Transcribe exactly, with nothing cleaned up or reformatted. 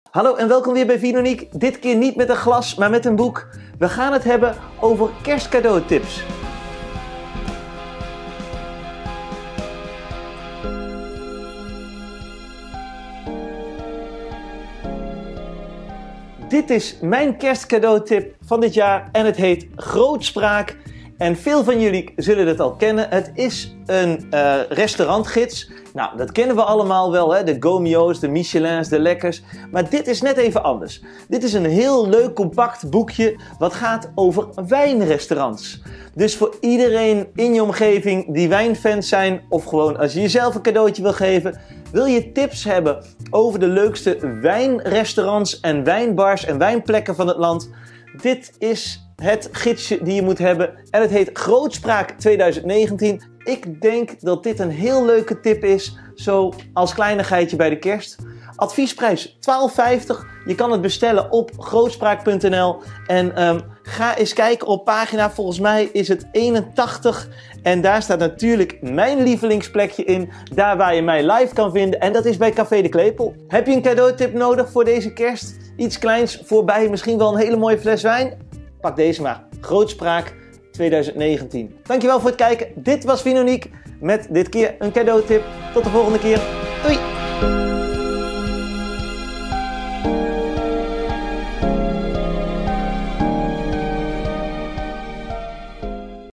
Hallo en welkom weer bij Vinoniek. Dit keer niet met een glas, maar met een boek. We gaan het hebben over kerstcadeautips. Dit is mijn kerstcadeautip van dit jaar en het heet Grootspraak. En veel van jullie zullen het al kennen. Het is een uh, restaurantgids. Nou, dat kennen we allemaal wel, hè? De Gomio's, de Michelins, de Lekkers. Maar dit is net even anders. Dit is een heel leuk, compact boekje wat gaat over wijnrestaurants. Dus voor iedereen in je omgeving die wijnfans zijn, of gewoon als je jezelf een cadeautje wil geven, wil je tips hebben over de leukste wijnrestaurants en wijnbars en wijnplekken van het land? Dit is het gidsje die je moet hebben en het heet Grootspraak twintig negentien. Ik denk dat dit een heel leuke tip is, zo als kleinigheidje bij de kerst. Adviesprijs twaalf vijftig. Je kan het bestellen op grootspraak punt n l en um, ga eens kijken op pagina, volgens mij is het eenentachtig. En daar staat natuurlijk mijn lievelingsplekje in, daar waar je mij live kan vinden en dat is bij Café de Klepel. Heb je een cadeautip nodig voor deze kerst? Iets kleins voorbij, misschien wel een hele mooie fles wijn? Pak deze maar. Grootspraak twintig negentien. Dankjewel voor het kijken. Dit was Vinoniek met dit keer een cadeautip. Tot de volgende keer. Doei!